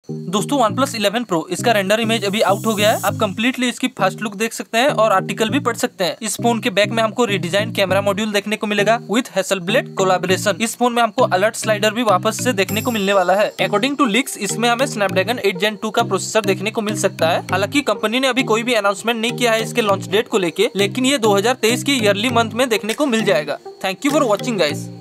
दोस्तों OnePlus 11 Pro इसका render image अभी आउट हो गया है। आप कंप्लीटली इसकी फर्स्ट लुक देख सकते हैं और आर्टिकल भी पढ़ सकते हैं। इस फोन के बैक में हमको रिडिजाइन कैमरा मॉड्यूल देखने को मिलेगा विद हैसलब्लेड कोलैबोरेशन। इस फोन में हमको अलर्ट स्लाइडर भी वापस से देखने को मिलने वाला है। अकॉर्डिंग टू लीक्स इसमें हमें स्नैपड्रैगन 8 Gen 2 का प्रोसेसर देखने को मिल सकता है। हालांकि कंपनी ने अभी कोई भी अनाउंसमेंट नहीं किया है इसके लॉन्च डेट को लेके, लेकिन ये 2023 के ईयरली मंथ में देखने को मिल जाएगा। Thank you for watching guys.